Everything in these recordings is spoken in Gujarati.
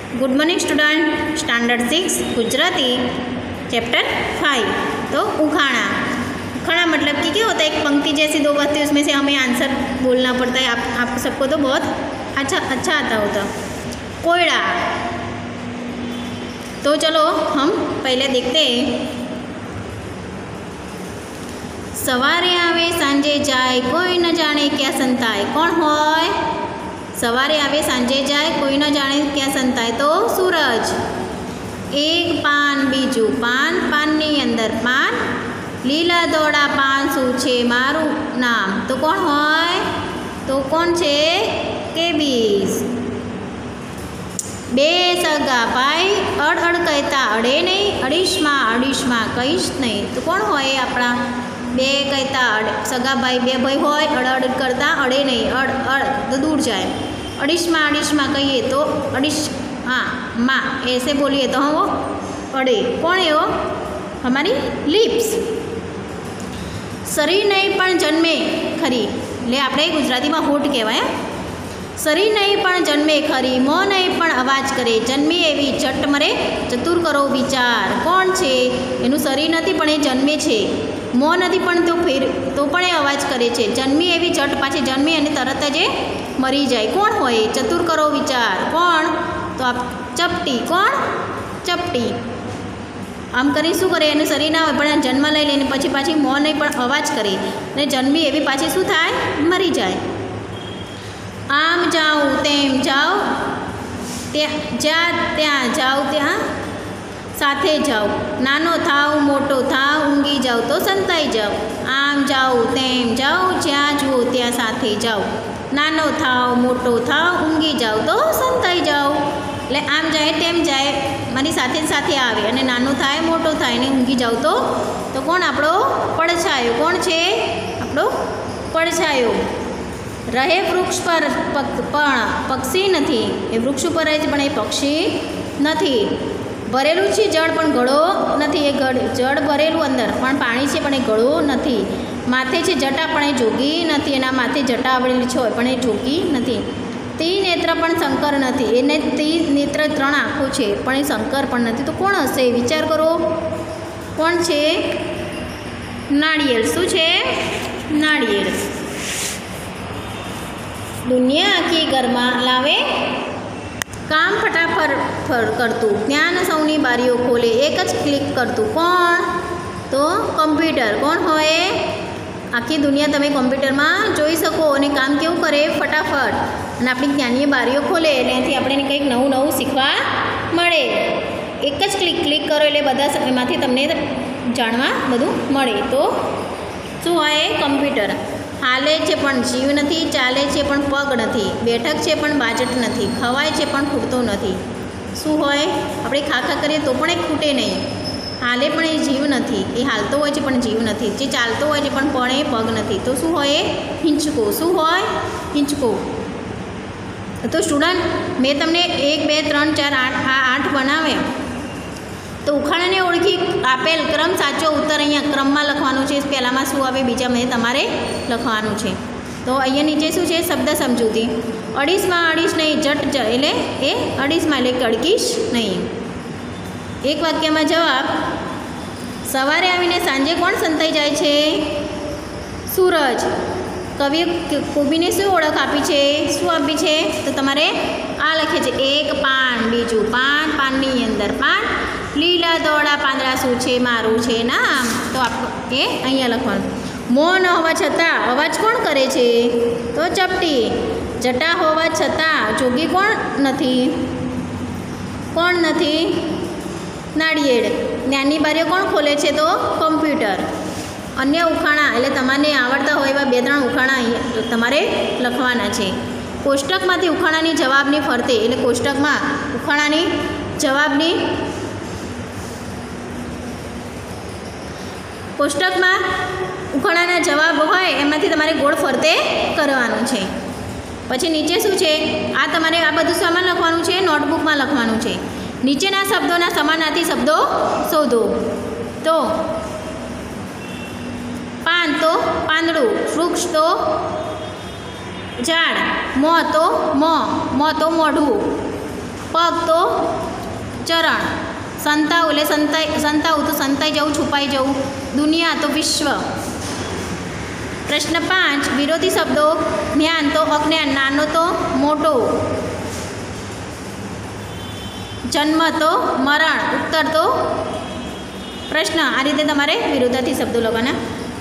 Good morning student, standard 6 Gujarati chapter 5। तो उखाड़ा। उखाड़ा मतलब कि क्या होता है, एक पंक्ति जैसी दो बातें, उसमें से हमें आंसर बोलना पड़ता है। आप सबको तो बहुत अच्छा आता होता। कोयड़ा। तो चलो हम पहले देखते हैं। सवारे आवे सांजे जाए कोई न जाने क्या संताय। कौन होय? सवारे आवे सांजे जाए कोई न जाने क्या संताय। तो सूरज। एक पान बीजू पान, पाननी अंदर पान, लीला दौड़ा पान શું છે મારું નામ। તો કોણ હોય? તો કોણ છે? કેબીસ। બે સગા ભાઈ અડ કહેતા અડે નહીં, અડીશમાં કહીશ નહીં। તો કોણ હોય આપણા? બે કહેતા સગા ભાઈ, બે ભાઈ હોય, અડ કરતા અડે નહીં, અડ તો दूर जाए। अड़ीशमा कहिए तो अड़ीश, हाँ माँ ऐसे बोलिए तो हम वो अड़े। कौन है वो? हमारी लिप्स। शरीर नहीं पण जन्मे खरी, ले आपणे गुजराती में होठ कहेवाय। शरीर नहीं पण जन्मे खरी, मों नहीं पण अवाज करे, जन्मी एवी झट मरे चतुर करो विचार। कौन छे? एनु शरीर नथी पण ए जन्मे छे, मों नथी पण तो पण ए अवाज करे छे, जन्मी एवी झट पाछी जन्मी अने तरत ज मरी जाए। कौन होय? चतुर करो विचार। कौन? तो आप चपटी। कौन? चपटी। आम करी शू करे, एनु शरीर ना होय पण जन्म लई लईने पछी पाछी मों नहीं पण अवाज करे ने जन्मी एवी पाछी शू थाय? मरी जाए। आम जाऊँ तेम जाओ, त्या जाओ त्या साथे जाओ, नानो थाव मोटो थाव ऊँगी जाओ तो संताई जाओ। आम जाओ तेम जाओ, ज्यां जुओ त्या साथे जाओ, नानो थाव मोटो थाव ऊँगी जाओ तो संताई जाओ। એટલે આમ જાય તેમ જાય, મારી સાથે સાથે આવે અને નાનો થાય મોટો થાય ને ઊંઘી જાવ તો કોણ? આપણો પડછાયો। કોણ છે? આપણો પડછાયો। રહે વૃક્ષ પર પણ પક્ષી નથી, એ વૃક્ષ ઉપર રહે છે પણ એ પક્ષી નથી। ભરેલું છે જળ પણ ઘડો નથી, એ જળ ભરેલું અંદર પણ પાણી છે પણ એ ઘડો નથી। માથે છે જટા પણ એ જોગી નથી, એના માથે જટા આવેલી છે પણ એ જોગી નથી। ત્રિનેત્ર પણ શંકર નથી, એને ત્રિનેત્ર 3 આંખો છે પણ એ શંકર પણ નથી। તો કોણ હશે? વિચાર કરો, કોણ છે? નાળિયેર। શું છે? નાળિયેર। દુનિયા આખી ઘરમાં લાવે કામ ફટાફટ કરતું, જ્ઞાન સૌની બારીઓ ખોલે એક જ ક્લિક કરતું। કોણ? તો કમ્પ્યુટર। કોણ હોય? આખી દુનિયા તમે કોમ્પ્યુટરમાં જોઈ શકો અને કામ કેવું કરે? ફટાફટ। અને આપણી જ્ઞાનની બારીઓ ખોલે એટલે એનાથી આપણે કંઈક નવું શીખવા મળે। એક જ ક્લિક કરો એટલે બધા એમાંથી તમને જાણવા બધું મળે। તો શું હોય? કમ્પ્યુટર। હાલે છે પણ જીવ નથી, ચાલે છે પણ પગ નથી, બેઠક છે પણ બાજટ નથી, ખવાય છે પણ ખૂટતો નથી। શું હોય? આપણે ખા કરીએ તો પણ એ ખૂટે નહીં, હાલે પણ એ જીવ નથી, એ હાલતો હોય છે પણ જીવ નથી, જે ચાલતો હોય છે પણ એ પગ નથી। તો શું હોય? હિંચકો। શું હોય? હિંચકો। તો સ્ટુડન્ટ, મેં તમને 1 2 3 4 8 બનાવ્યા। તો ઉખાણાને ઓળખી આપેલ ક્રમ સાચો ઉત્તર અહીંયા ક્રમમાં લખવાનું છે। પહેલાંમાં શું આવે, બીજામાં તમારે લખવાનું છે। તો અહીંયા નીચે શું છે? શબ્દ સમજૂતી। અડીશમાં અડીશ નહીં, જટ એટલે એ અડીશમાં એટલે કડકીશ નહીં। એક વાક્યમાં જવાબ। સવારે આવીને સાંજે કોણ સંતાઈ જાય છે? સૂરજ। કવિએ કોબીને શું ઓળખ આપી છે? શું આપી છે? તો તમારે આ લખે છે, એક પાન બીજું પાન, પાનની અંદર પાન, લીલા દોડા પાંદડા શું છે મારું છે નામ। તો એ અહીંયા લખવાનું। મોં ન હોવા છતાં અવાજ કોણ કરે છે? તો ચપટી। જટા હોવા છતાં જોગી કોણ નથી? કોણ નથી? નાળિયેર। જ્ઞાનની બારીઓ કોણ ખોલે છે? તો કમ્પ્યુટર। અન્ય ઉખાણા એટલે તમારે આવડતા હોય એવા 2 3 ઉખાણા તમારે લખવાના છે। કોષ્ટકમાંથી ઉખાણાની જવાબની ફરતે એટલે કોષ્ટકમાં ઉખાણાની જવાબની કોષ્ટકમાં ઉખાણાના જવાબ હોય એમાંથી તમારે ગોળ ફરતે કરવાનું છે। પછી નીચે શું છે? આ તમારે આ બધું સામાન લખવાનું છે, નોટબુકમાં લખવાનું છે। નીચેના શબ્દોના સમાનાર્થી શબ્દો શોધો। તો પાન તો પાંદડું, વૃક્ષ તો ઝાડ, મોં તો મોઢું, पग तो चरण, संताव એટલે સંતાવું તો સંતાઈ જવું, છુપાઈ જવું, દુનિયા તો વિશ્વ। प्रश्न 5 विरोधी शब्दों, ज्ञान तो अज्ञान, नानो तो मोटो, जन्म तो मरण, उत्तर तो प्रश्न। आ रीते तमारे विरोधार्थी शब्दों लखवाना।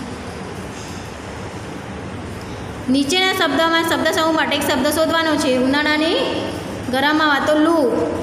नीचेना शब्दों शब्द समूह माटे एक शब्द शोधवानो छे। उनाळानी गरमावा तो लू,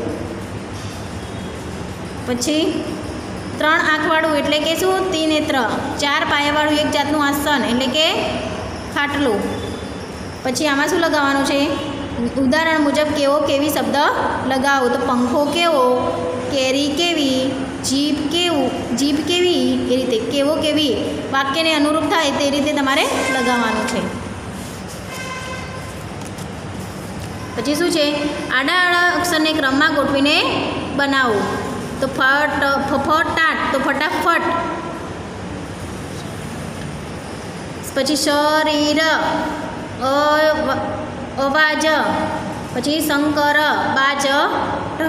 पछी 3 आंखवाळुं एटले के शुं? त्रिनेत्र। 4 पायावाळुं एक जातनुं आसन एटले के खाटલું। पछी आमां शुं लगाववानुं छे? उदाहरण मुजब केवो केवी शब्द लगावो। तो पंखो केवो, केरी केवी, जीभ केवुं, जीभ केवी, ए रीते केवो केवी वाक्यने अनुरूप थाय ते रीते तमारे लगाववानुं छे। पछी शुं छे? आड़ा आड़ा अक्षरने क्रममां गोठवीने बनावो। तो फटाट तो फटाफट, पछी शरीर, अवाज, पछी शंकर, बाज, ढ।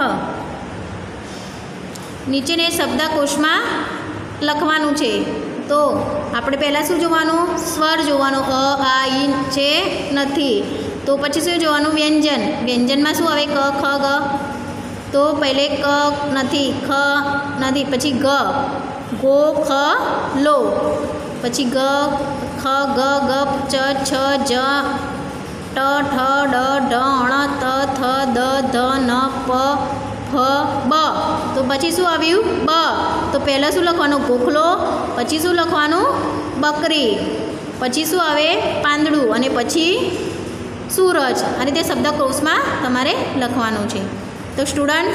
नीचेने शब्दकोश में लखवानुं छे। तो आपणे पहला शुं जोवानुं? स्वर जोवानुं। अ आ ई छे नथी। तो पछी शुं जोवानुं? व्यंजन। व्यंजन में शुं आवे? क ख ग। तो पहले क नहीं, ख नहीं, पछी ग, गो ख लो, पछी ग ख ग ग च छ ज ट ठ ड ढ ण त थ द ध न प फ ब। तो पछी शुं आव्युं? ब। तो पहला शुं लखवानुं? गोखलो, पछी शुं लखवानुं? बकरी, पछी शुं आवे? પાંદડું, અને પછી सूरज। आ रीते शब्दकोश में तमारे लखवानुं छे। तो स्टूडेंट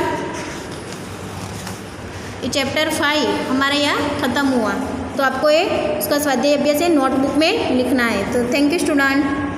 ये चैप्टर 5 हमारे यहाँ ख़त्म हुआ। तो आपको ये उसका स्वाध्याय अभ्यास नोटबुक में लिखना है। तो थैंक यू स्टूडेंट।